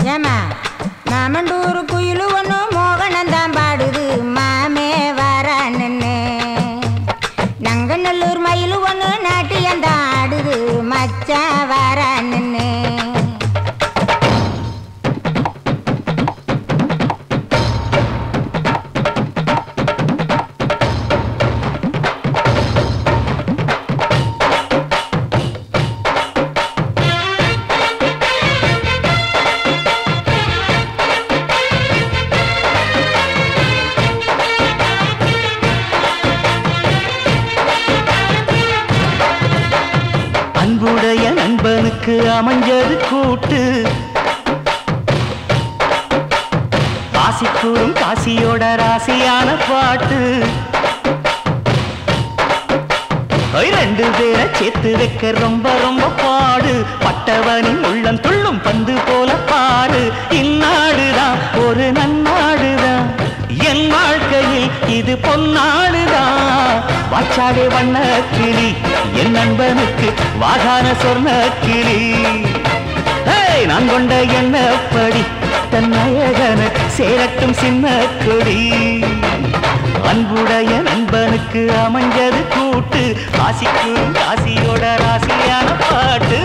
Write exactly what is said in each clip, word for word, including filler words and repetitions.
ஏமா மாமண்டூர் குயிலு ஒன்று மோகனந்தான் பாடுது மாமே வரான்னு. நங்கநல்லூர் மயிலு ஒன்று நாட்டியந்தான் ஆடுது மச்சான் வரான்னு. அன்புடைய நண்பனுக்கு அமைஞ்சது கூட்டு காசிக்கூறும் காசியோட ராசியான பாட்டு. ரெண்டு பேரை சேர்த்து வைக்க ரொம்ப ரொம்ப பாடு. பட்டவனின் உள்ளம் துள்ளும் பந்து போல பாரு. இந்நாடுதான் ஒரு நன்னாடுதான் என் வாழ்க்கையில் இது பொன்னாடுதான். வாச்சாடே வண்ண கிளி என் நண்பனுக்கு வாகான சொர்ண கிளி. நான் கொண்ட எண்ணப்படி தன் நாயகன சேரட்டும் சின்ன கொடி. அன்புடைய நண்பனுக்கு அமைஞ்சது கூட்டு காசிக்கும் காசியோட ராசியான பாட்டு.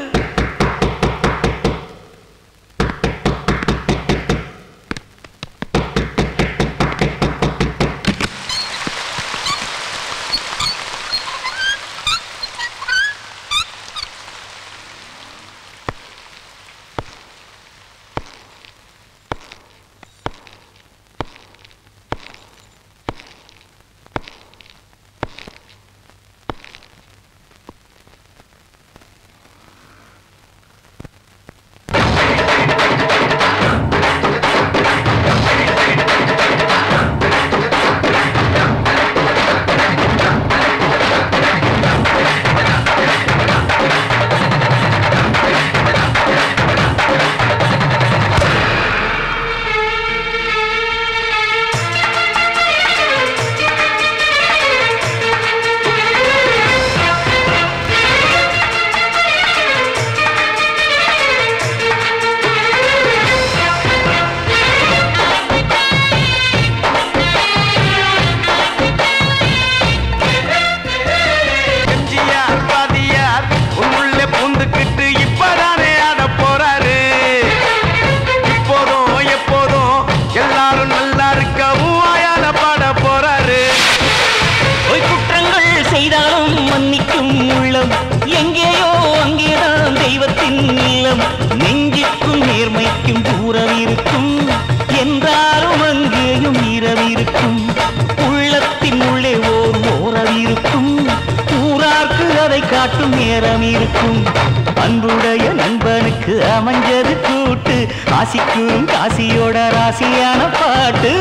எங்கேயோ அங்கேதான் தெய்வத்தின் இல்லம். நெஞ்சிற்கும் நேர்மைக்கும் தூரம் இருக்கும் என்றாலும் அங்கேயும் இரவிருக்கும். உள்ளத்தின் உள்ளே ஓர் ஓரவிருக்கும். ஊரார்க்கு அதை காட்டும் நேரம் இருக்கும். அன்புடைய நண்பனுக்கு அமைஞ்சது கூட்டு காசிக்கும் காசியோட ராசியான பாட்டு.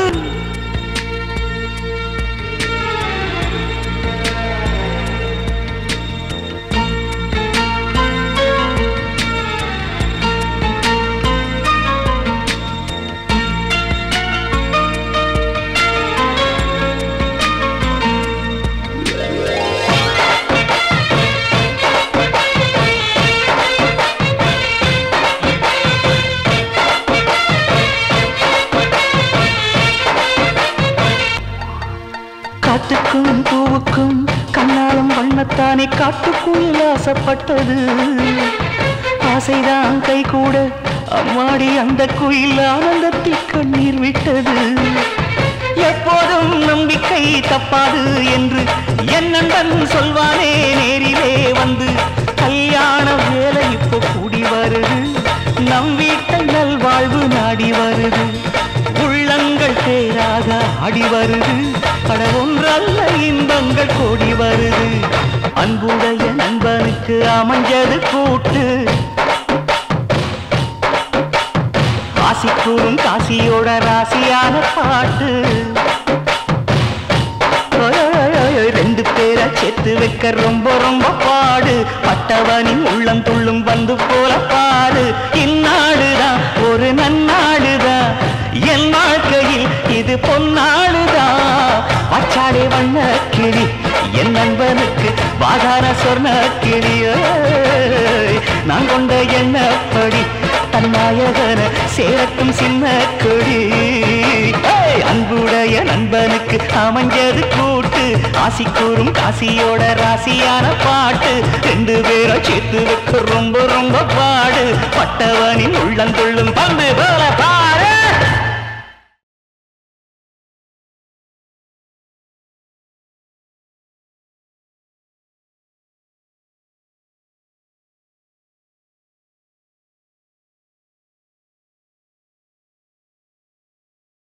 காட்டுக்கும் பூவுக்கும் கண்ணாலும் வண்ணத்தானே காட்டுக்குயில் ஆசைப்பட்டது. ஆசைதான் கை கூட அம்மாடி அந்த குயில் ஆனந்தத்தில் கண்ணீர் விட்டது. எப்போதும் நம்பிக்கை தப்பாது என்று என் நண்பன் சொல்வானே நேரிலே வந்து. கல்யாண வேலை இப்போ கூடி வருது. நம் வீட்டை நல்வாழ்வு நாடி வருது. உள்ளங்கள் தேராக ஆடி வருது. பட ஒன்றல்ல இன்பங்கள் கோடி வருது. அன்புடைய நண்பனுக்கு அமைஞ்சது கூட்டு காசிக்கூறும் காசியோட ராசியான பாட்டு. ரெண்டு பேரை சேர்த்து வைக்க ரொம்ப ரொம்ப பாடு. பட்டவனின் உள்ளம் துள்ளும் வந்து போல பாடு. இந்நாடுதான் ஒரு நன்னாடுதான் என் வாழ்க்கையில் இது பொன்னாடுதான். வாச்சாடே வண்ண கிளி என் நண்பனுக்கு வாதான சொர்ண கிளியோ. நான் கொண்ட எண்ணப்படி கண்ணாயகன சேரட்டும் சின்ன கொடி அன்புடைய நண்பனுக்கு அமைஞ்சது கூட்டு ஆசி கூறும் காசியோட ராசியான பாட்டு ரெண்டு பேரை சேர்த்து வைக்க ரொம்ப ரொம்ப பாடு பட்டவனின் உள்ளந்துள்ளும்